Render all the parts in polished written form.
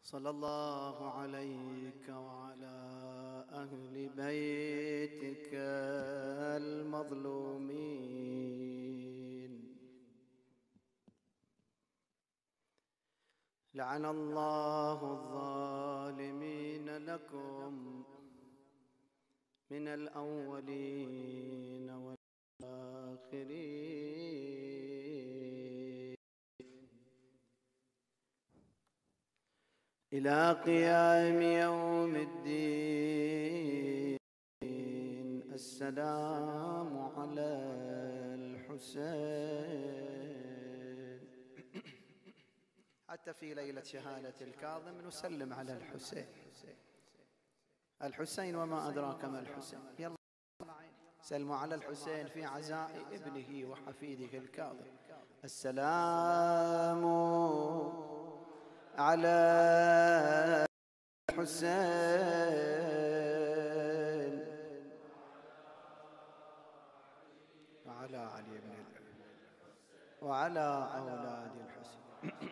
صلى الله عليك وعلى أهل بيتك المظلومين. لعن الله الظالمين لكم من الأولين والآخرين إلى قيام يوم الدين. السلام على الحسين. حتى في ليلة شهادة الكاظم نسلم على الحسين. الحسين وما أدراك ما الحسين. يلا سلموا على الحسين في عزاء ابنه وحفيده الكاظم. السلام على الحسين وعلى علي بن وعلى أولاد الحسين.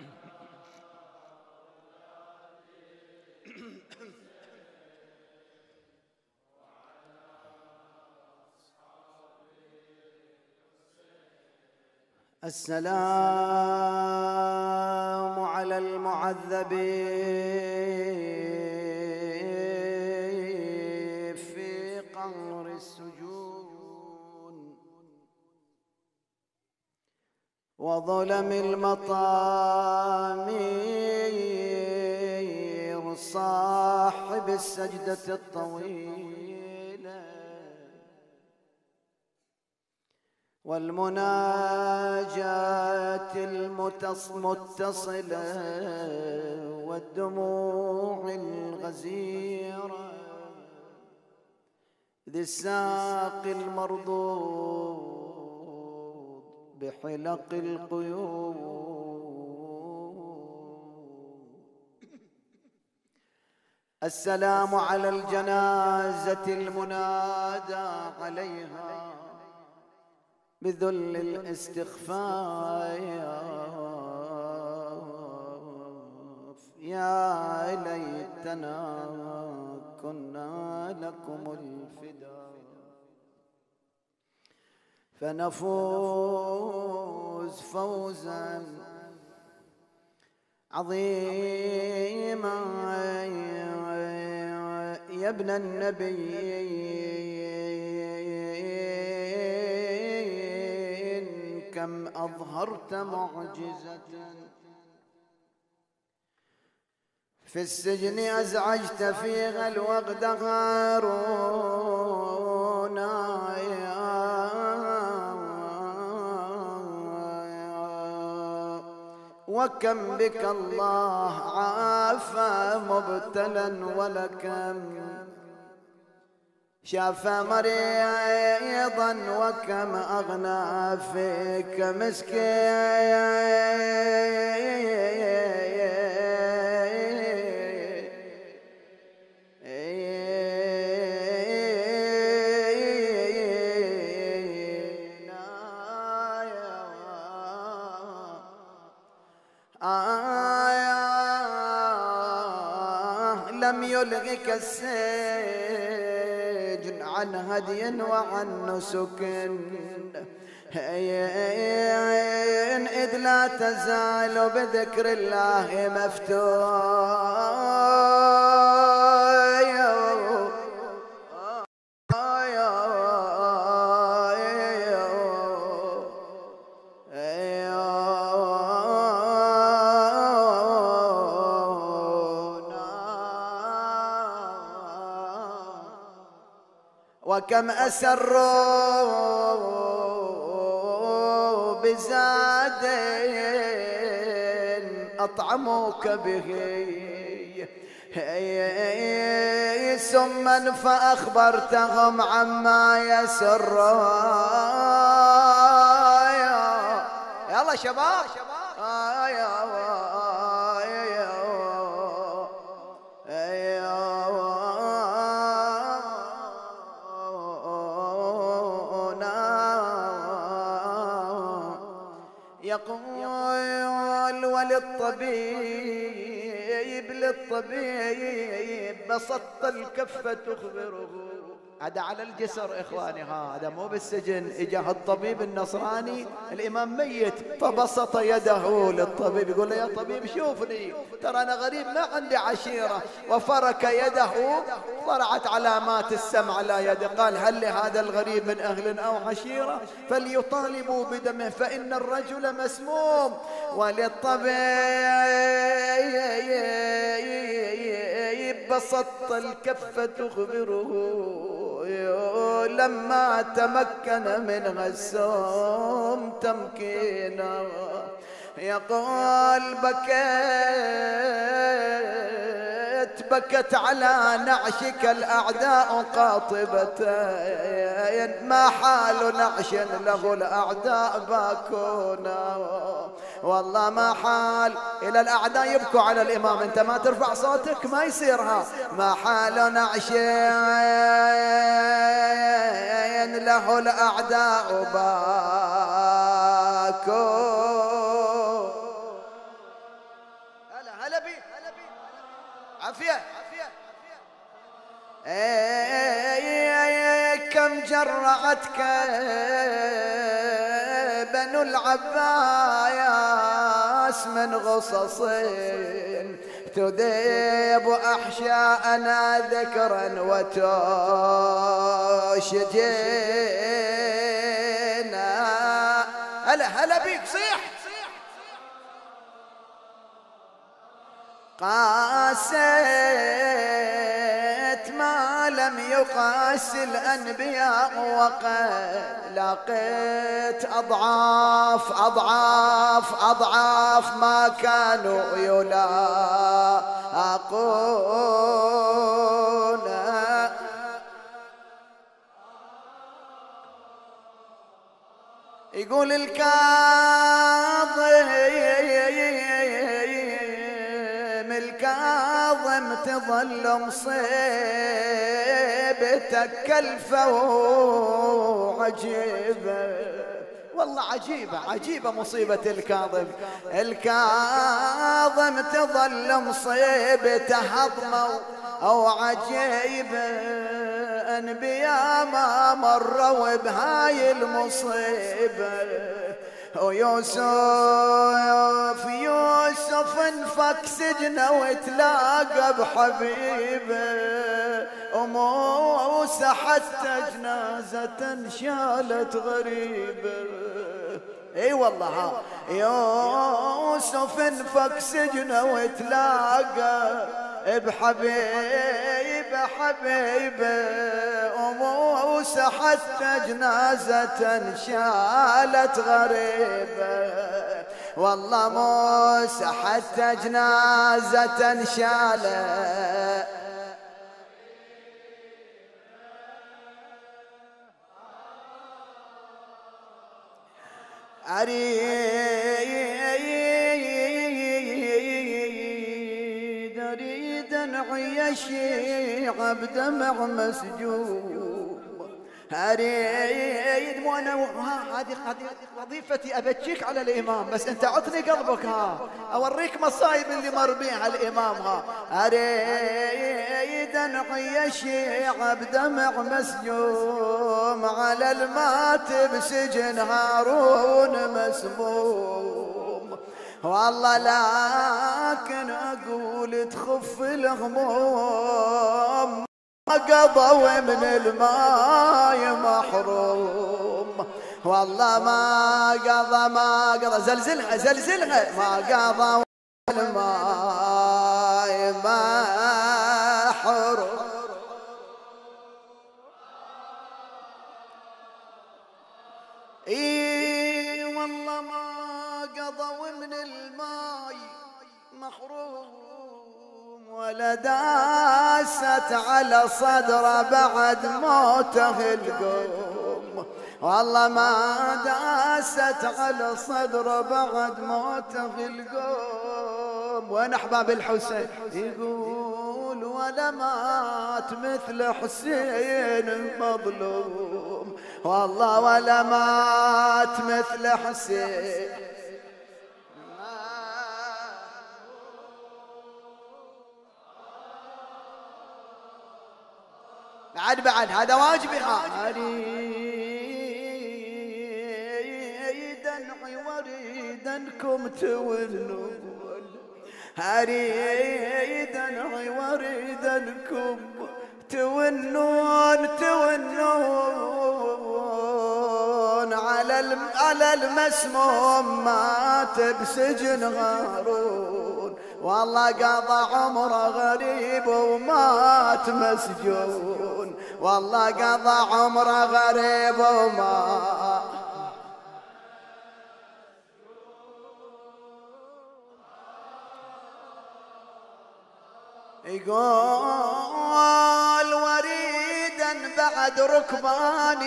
السلام على المعذبين في قعر السجون وظلم المطامير صاحب السجدة الطويلة والمناجاة المتصلة والدموع الغزيرة ذي الساق المرضوض بحلق القيود. السلام على الجنازة المنادى عليها بذل الاستخفاف يا ليتنا كنا لكم الفداء فنفوز فوزا عظيما يا ابن النبي. كم أظهرت معجزة في السجن أزعجت فيها الوغد غارونا وكم بك الله عافى مبتلا ولكم شاف مريضا وكم أغنى فيك مسكين. لم يلغك السجن عن هدي وعن نسك إذ لا تزال بذكر الله مفتون. وكم أسروا بزاد أطعموك به سما فأخبرتهم عما يسر. يلا شباب يقول وللطبيب للطبيب بسطت الكفة تخبره. هذا على الجسر إخواني، هذا مو بالسجن. إجاه الطبيب النصراني الإمام ميت فبسط يده للطبيب يقول له يا طبيب شوفني ترى أنا غريب ما عندي عشيرة. وفرك يده طلعت علامات السمع على يده. قال هل لهذا الغريب من أهل أو عشيرة فليطالبوا بدمه فإن الرجل مسموم. وللطبيب بسطت الكفة تخبره لما تمكن منها السم تمكينا. يقول بكت على نعشك الأعداء قاطبتين ما حال نعش له الأعداء باكونا. والله ما حال إلى الأعداء يبكوا على الإمام. أنت ما ترفع صوتك ما يصيرها. ما حال نعش له الأعداء باكونا. هلا بي عافية. كم جرعتك بنو العباس من غصص تذيب أحشاءنا ذكرا وتشجينا. هلا بيك صيح. قاسيت ما لم يقاس الأنبياء وقد لقيت أضعاف ما كانوا يلاقون. يقول الكاظم تظل مصيبتك كلفة وعجيبة. والله عجيبة مصيبة الكاظم تظل مصيبته هضمة أو عجيبة. أنبياء ما مروا بهاي المصيبة. ويوسف انفك سجنه وتلاقى بحبيبه. وموسى حتى جنازة شالت غريبه. اي والله يوسف انفك سجنه وتلاقى بحبيبه. وموسى حتى جنازة شالت غريبة. والله موسى حتى جنازة شالت. أريد أنعي الشيعة بدمع مسجون. أريد وأنا هذه وظيفتي أبكيك على الإمام بس أنت عطني قلبك أوريك مصايب اللي مر بيها الإمام أريد أنعي الشيعة بدمع مسجون على الماتب سجن هارون مسموم. والله لكن أقول تخف الهموم قضوا من الماء محروم. والله ما قضى زلزلها ما قضى الماء محروم. اي والله ما قضوا من الماء محروم. ولا داست على صدره بعد موته القوم. والله ما داست على صدره بعد موته القوم. وين احباب الحسين يقول ولا مات مثل حسين مظلوم. والله ولا مات مثل حسين. بعد هذا واجبها. وريدنكم تولون، اريد وريدنكم تونون على المسموم مات بسجن هارون، والله قضى عمره غريب ومات مسجون، والله قضى عمره غريب ومات. يقول وريدا بعد ركبان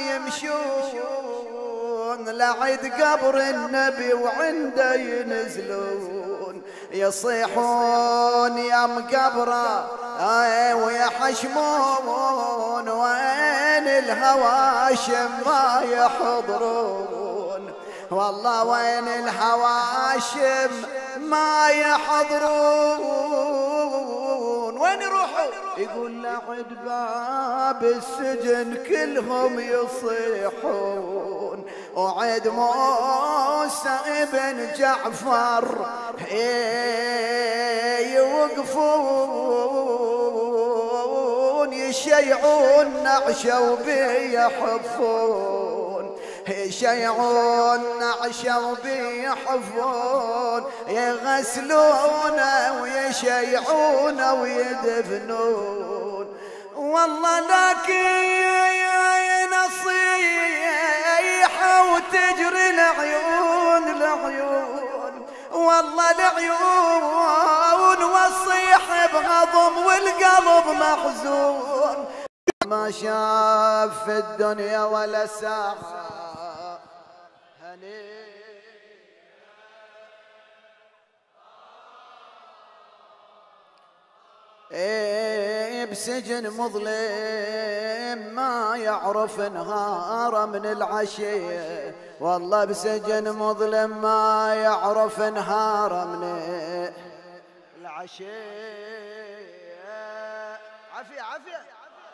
يمشون لعد قبر النبي وعنده ينزلون، يصيحون يا مقبره ويحشمون وين الهواشم ما يحضرون، والله وين الهواشم ما يحضرون. وين يروحوا؟ يقول لعد باب السجن كلهم يصيحون، وعد موسى ابن جعفر يوقفون، يشيعون نعشة وبيحفون، يشيعون نعشة وبيحفون، يغسلونه ويشيعونه ويدفنون، والله لكن نصيحة وتجري العيون، والله العيون والصيح بغضب والقلب محزون، ما شاف في الدنيا ولا ساعة هني بسجن مظلم ما يعرف نهار من العشية، والله بسجن مظلم ما يعرف نهار من العشية. عافية عافية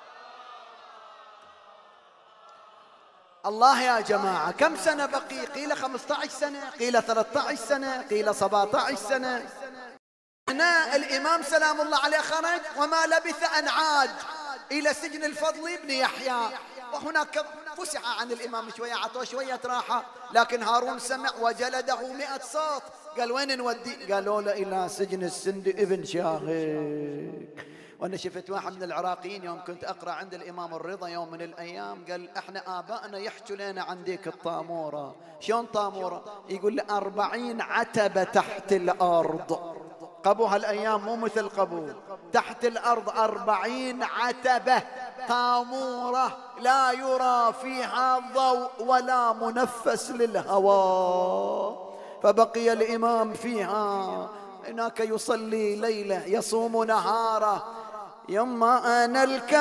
الله يا جماعة. كم سنة بقي؟ قيل 15 سنة، قيل 13 سنة، قيل 17 سنة. هنا الإمام سلام الله عليه خرج وما لبث أن عاد إلى سجن الفضل بن يحيى، وهناك فسح عن الإمام شوية، عطوه شوية راحة، لكن هارون سمع وجلده 100 صوت. قال وين نودي؟ قالوا له إلى سجن السند ابن شاهق. وأنا شفت واحد من العراقيين يوم كنت أقرأ عند الإمام الرضا يوم من الأيام، قال إحنا آبائنا يحكوا لنا عن ديك الطامورة. شلون طامورة؟ يقول لي 40 عتبة تحت الأرض. قبو هالأيام مو مثل قبو، تحت الأرض 40 عتبة طامورة لا يرى فيها ضوء ولا منفس للهواء. فبقي الإمام فيها هناك يصلي ليلة يصوم نهاره. يما أنا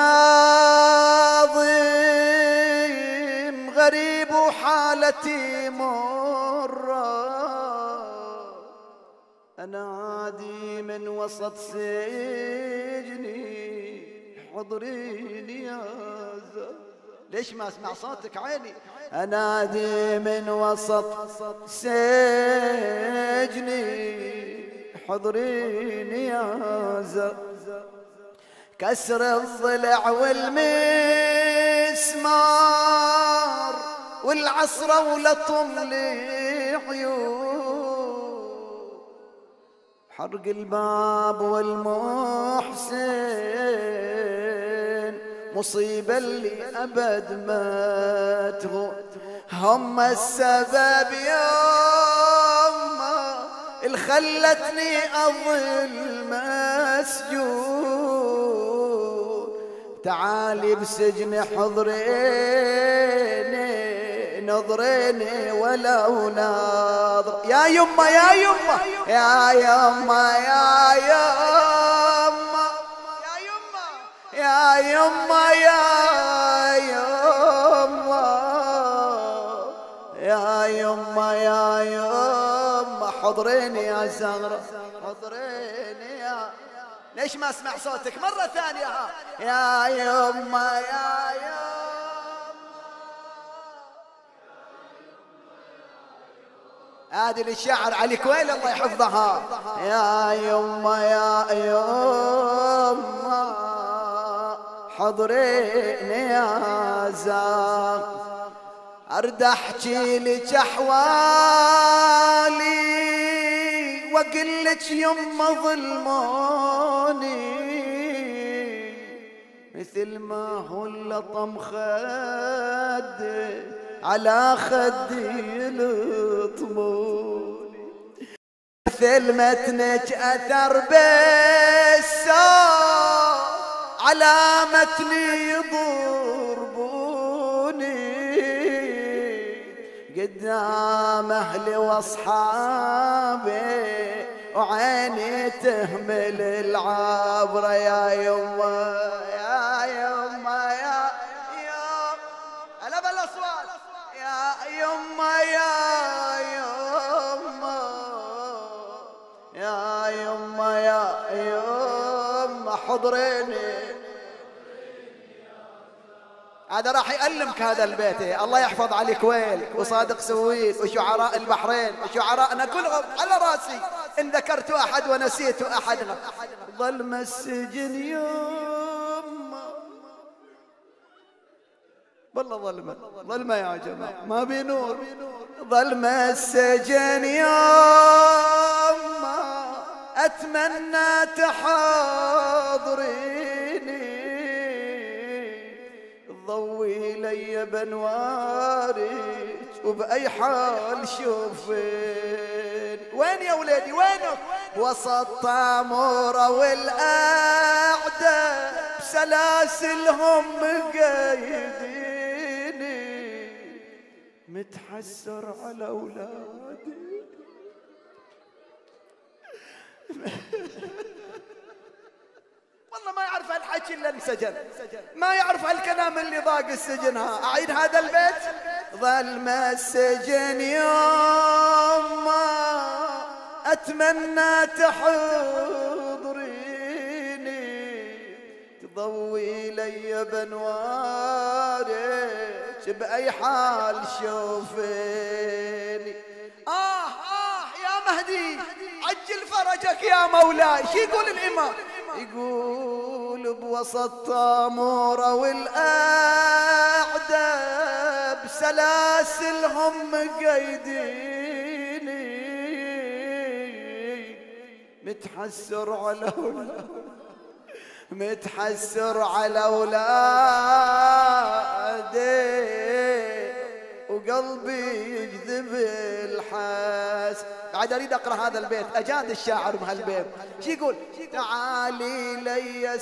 الكاظم غريب حالتي مرة، أنادي من وسط سجني حضريني يا زهرة. ليش ما أسمع صوتك عيني؟ أنادي من وسط سجني حضريني يا زهرة، كسر الضلع والمسمار والعصرة ولطم لعيون، حرق الباب والمحسن مصيبة اللي أبد ما تغور، هم السبب يوم اللي خلتني أظل مسجون. تعالي بسجن حضريني نظريني ولو ناظر. يا يما يا يما يا يما يا يما يا يما يا يما يا يما يا يما حضريني يا زهرة حضريني ليش ما اسمع صوتك مرة ثانية؟ ها يا يما يا يما. هذه للشاعر علي كويل الله يحفظها. يا يما يا يما حضريني يا زاق، ارد احكي لك احوالي واقول لك يما ظلموني، مثل ما هو اللطم خدي على خدي يلطموني، مثل متنك اثر بالسوق على متني يضربوني، قدام اهلي واصحابي وعيني تهمل العبره. يا يما يا يما يا يما هلا بالاصوات. يا يما يا يما يا يما يا يما حضريني. هذا راح يألمك هذا البيت. الله يحفظ علي كويل وصادق سويد وشعراء البحرين وشعراءنا كلهم على راسي، إن ذكرت أحد ونسيت أحد. ظلم السجن يما، والله ظلمة ظلمة يا جماعة ما بنور. ظلم السجن يما أتمنى تحاضريني، ضوي لي بنوارك وبأي حال شوفين. وين يا ولادي وينك؟ وسط طامورة والأعداء بسلاسلهم مقيديني، متحسر على أولادي والله ما يعرف هالحكي الا انسجن، ما يعرف هالكلام اللي ضاق السجن. ها اعيد هذا البيت. ظلم السجن يما اتمنى تحضريني، تضوي لي بنوارك باي حال شوفيني. يا مهدي عجل فرجك يا مولاي. شو يقول الإمام؟ يقول بوسط طامورة والأعداء بسلاسلهم مقيديني، متحسر على أولادي، متحسر على أولادي وقلبي يجذب الحاس. بعد اريد اقرا هذا البيت، اجاد الشاعر بهالبيت. شو يقول؟ تعالي لي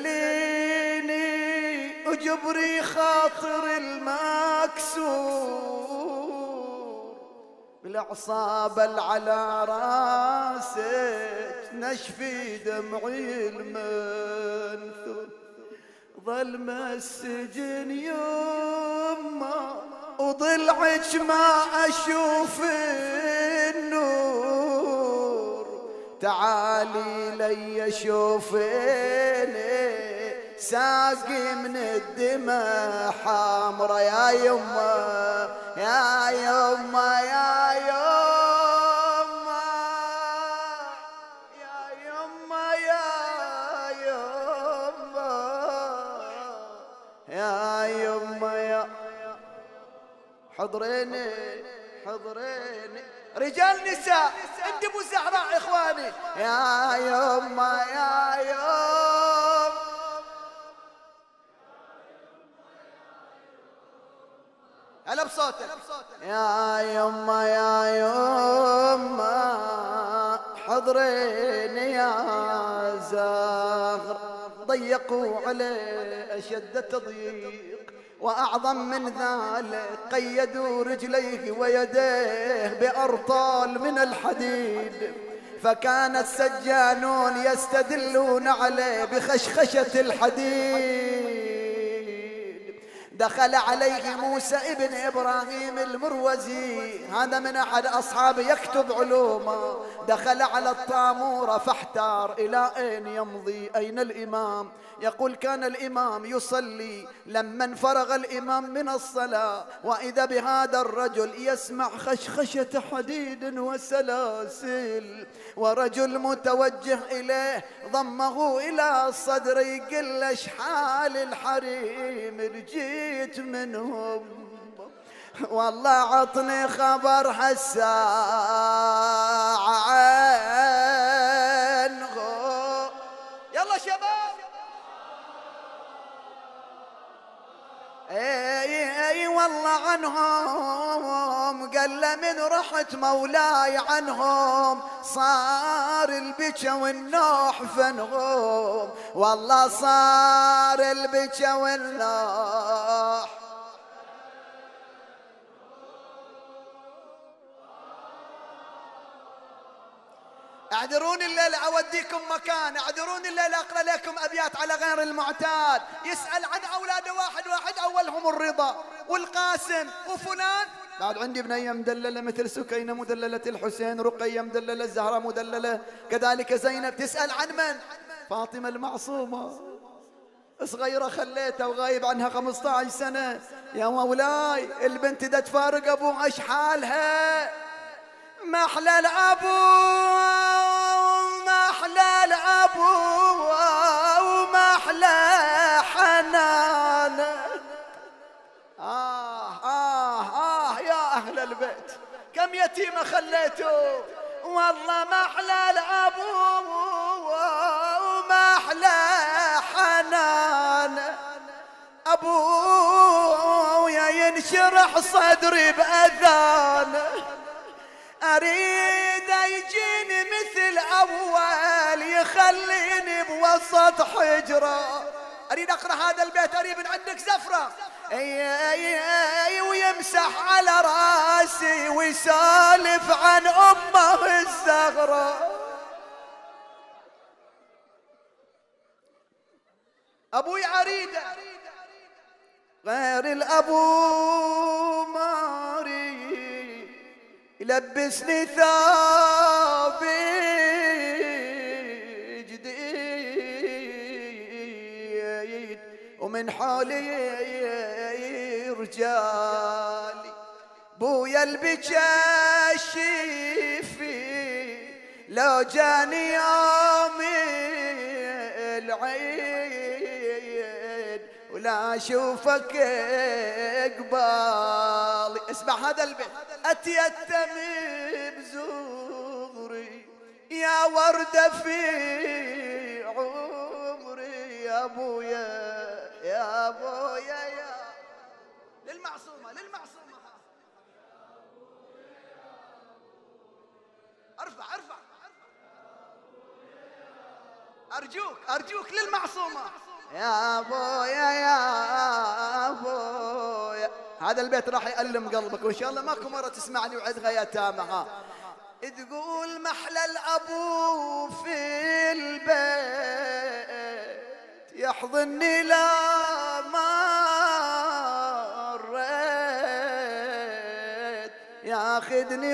سليني وجبري خاطر المكسور، بالعصابة على راسك نشفي دمعي المنثور. ظلم السجن يما وضلعك ما اشوف النور، تعالي لي شوفيني ساقي من الدماء حمرا. يا يما يا يما يا يما يا يما يا يما يا يما يا حضريني حضريني. رجال نساء اندبوا زهراء اخواني. يا يما يا يما هلا بصوتك. يا يما يا يما حضريني يا زهر، ضيقوا عليه اشد تضييق وأعظم من ذلك، قيدوا رجليه ويديه بأرطال من الحديد، فكان السجانون يستدلون عليه بخشخشة الحديد. دخل عليه موسى ابن إبراهيم المروزي، هذا من أحد أصحابه يكتب علومه. دخل على الطامورة فاحتار إلى أين يمضي، أين الإمام؟ يقول كان الإمام يصلي، لما انفرغ الإمام من الصلاة وإذا بهذا الرجل يسمع خشخشة حديد وسلاسل، ورجل متوجه إليه ضمه إلى الصدر يقول له شحال الحريم رجيت منهم، والله عطني خبر هالساعة عنهم. يلا شباب. اي والله عنهم، قال له من رحت مولاي عنهم صار البكا والنوح فنهم، والله صار البكا والنوح. اعذروني الليلة اوديكم مكان، اعذروني الليلة اقرا لكم ابيات على غير المعتاد. يسأل عن اولاده واحد واحد، اولهم الرضا والقاسم وفلان. بعد عندي بنية مدللة مثل سكينة مدللة الحسين، رقية مدللة، الزهراء مدللة، كذلك زينب. تسأل عن من؟ فاطمة المعصومة صغيرة خليتها وغايب عنها 15 سنة. يا مولاي البنت دا تفارق ابوها ايش حالها؟ ما احلى الابو، ما احلى الابو، وما احلى حنانه. يا اهل البيت كم يتيمه خليتوا، والله ما احلى الابو وما احلى حنانه. ابويا ينشرح صدري باذانه، أريد يجيني مثل أول يخليني بوسط حجرة. أريد أقرأ هذا البيت، أريد من عندك زفرة. ويمسح على راسي ويسالف عن أمه الزغرة. أبوي عريدة غير الأبو ماري، يلبسني ثوب جديد ومن حولي رجالي. بويا البجاشيفي لو جاني يوم العيد ولا اشوفك قبالي. اسمع هذا البيت. اتيتم بزغري يا وردة في عمري، يا ابويا يا ابويا يا للمعصومة للمعصومة. ارفع ارفع ارجوك ارجوك للمعصومة. يا ابويا يا ابويا. هذا البيت راح يألم قلبك، وان شاء الله ماكو مرة تسمعني وعدها يتامى. تقول محلى الابو في البيت يحضني لا مريت، ياخذني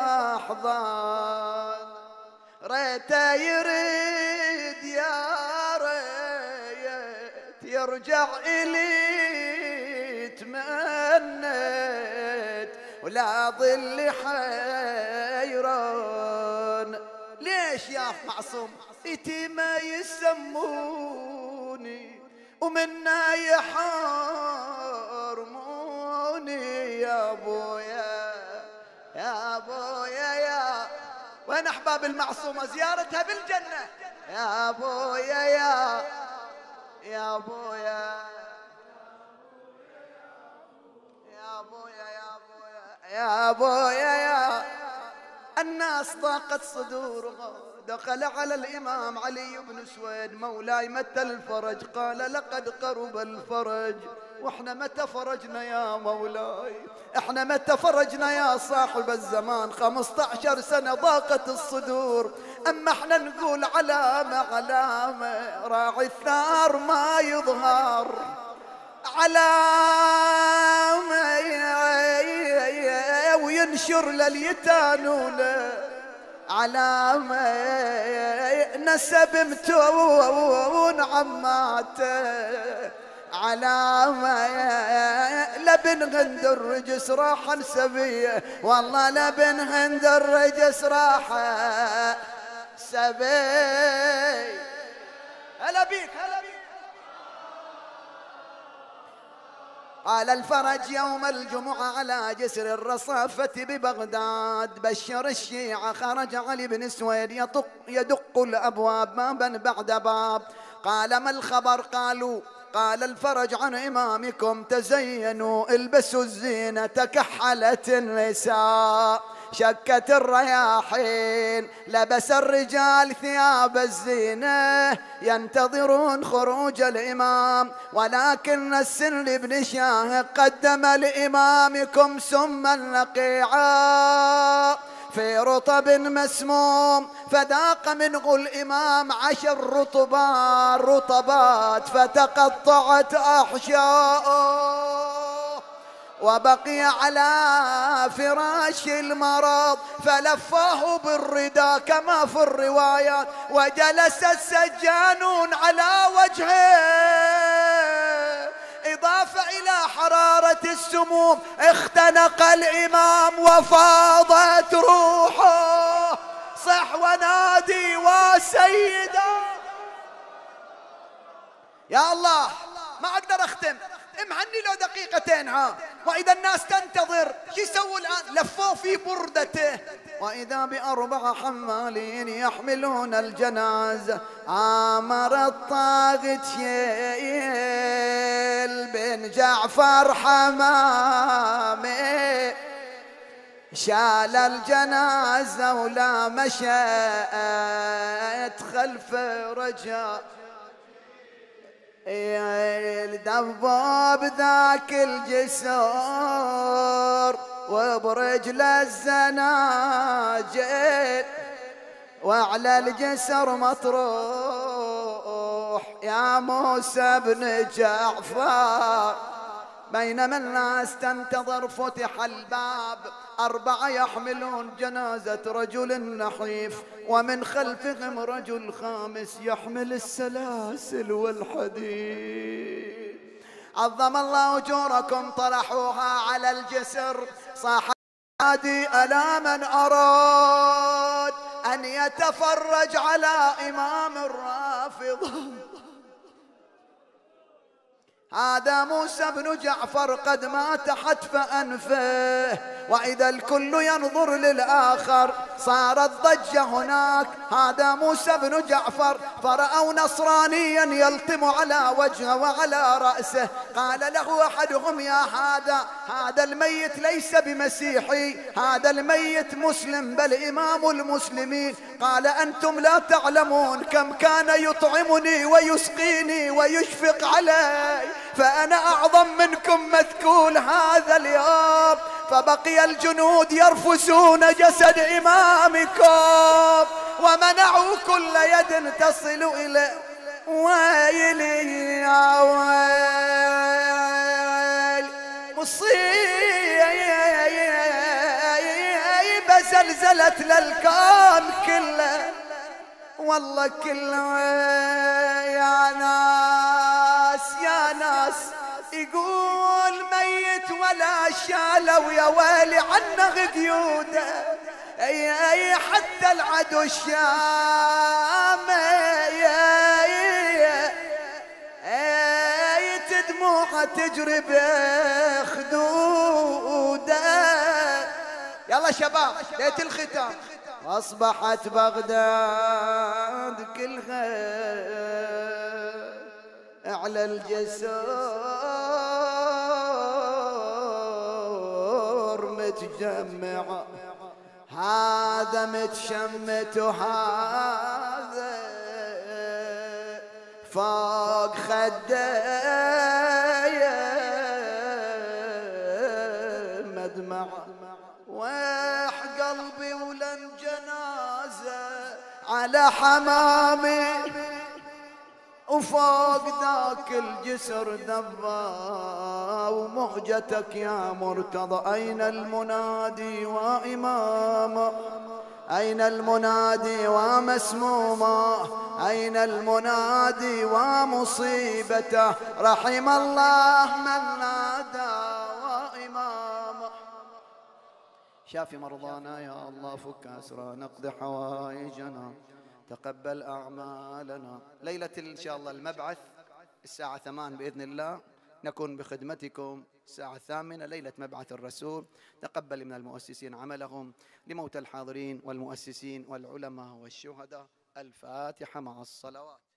باحضان ريته يريد يا ريت يرجع إلي تمنيت ولا ظل حيران. ليش يا معصوم يتيمة يسموني ومنا يحرموني؟ يا ابويا يا ابويا يا وين احباب المعصومة زيارتها بالجنة؟ يا ابويا يا ابويا يا ابويا يا ابويا يا. الناس ضاقت صدورها، دخل على الامام علي بن سويد مولاي متى الفرج؟ قال لقد قرب الفرج. واحنا متى فرجنا يا مولاي؟ احنا متى فرجنا يا صاحب الزمان؟ 15 سنة ضاقت الصدور، اما احنا نقول علامة علامة راعي الثار ما يظهر. على وينشر لليتانون على نسب متون عماته على لبن هند الرجس راح نسبيه والله لبن هند الرجس راح سبي. هلا بيك هلا بيك. قال الفرج يوم الجمعة على جسر الرصافة ببغداد بشر الشيعة خرج علي بن سويد يدق الأبواب بابا بعد باب. قال ما الخبر؟ قالوا قال الفرج عن إمامكم تزينوا البسوا الزينة كحلت النساء شكت الرياحين لبس الرجال ثياب الزينة ينتظرون خروج الإمام ولكن السن بن شاهق قدم لإمامكم سما نقيعا في رطب مسموم فذاق منه الإمام 10 رطبات فتقطعت أحشاؤه وبقي على فراش المرض فلفاه بالرداء كما في الروايات وجلس السجانون على وجهه إضافة إلى حرارة السموم اختنق الإمام وفاضت روحه. صح ونادي وسيدا يا الله. ما أقدر أختم امهني له دقيقتين ها. وإذا الناس تنتظر شو يسووا الآن؟ لفوه في بردته وإذا ب4 حمالين يحملون الجنازة. آمر الطاغت شيل بن جعفر حمامي شال الجنازة ولا مشيت خلف رجاء الدباب ذاك الجسر وبرجل الزناجل وعلى الجسر مطروح يا موسى بن جعفر. بينما الناس تنتظر فتح الباب 4 يحملون جنازة رجل نحيف ومن خلفهم رجل خامس يحمل السلاسل والحديد. عظم الله أجوركم طرحوها على الجسر صاح نادي ألا من أراد أن يتفرج على إمام الرافضة. هذا موسى بن جعفر قد مات حتف أنفه وإذا الكل ينظر للآخر صارت ضجة هناك. هذا موسى بن جعفر فرأوا نصرانيا يلطم على وجهه وعلى رأسه. قال له أحدهم يا هذا الميت ليس بمسيحي هذا الميت مسلم بل إمام المسلمين. قال أنتم لا تعلمون كم كان يطعمني ويسقيني ويشفق علي فأنا أعظم منكم مذكول هذا اليوم. فبقي الجنود يرفسون جسد إمامكم ومنعوا كل يد تصل إليه. ويلي يا ويل مصيبة زلزلت للكون كله والله كله. يا ناس يقول ميت ولا شالوا يا ويلي عنه قيوده. اي حتى العدو الشام دموعه تجري بخدوده. يلا شباب ليت الختام. واصبحت بغداد كلها على الجسر متجمعة هذا متشمت وهذا فوق خديه مدمعة. ويح قلبي ولن جنازة على حمامي وفوق ذاك الجسر دبا ومهجتك يا مرتضى. أين المنادي وإماما؟ أين المنادي ومسموما؟ أين المنادي ومصيبته؟ رحم الله من نادى وإماما. شافي مرضانا يا الله، فك أسرانا، اقض حوائجنا، تقبل أعمالنا. ليلة إن شاء الله المبعث الساعة 8 بإذن الله، نكون بخدمتكم الساعة 8 ليلة مبعث الرسول. تقبل من المؤسسين عملهم، لموتى الحاضرين والمؤسسين والعلماء والشهداء. الفاتحة مع الصلوات.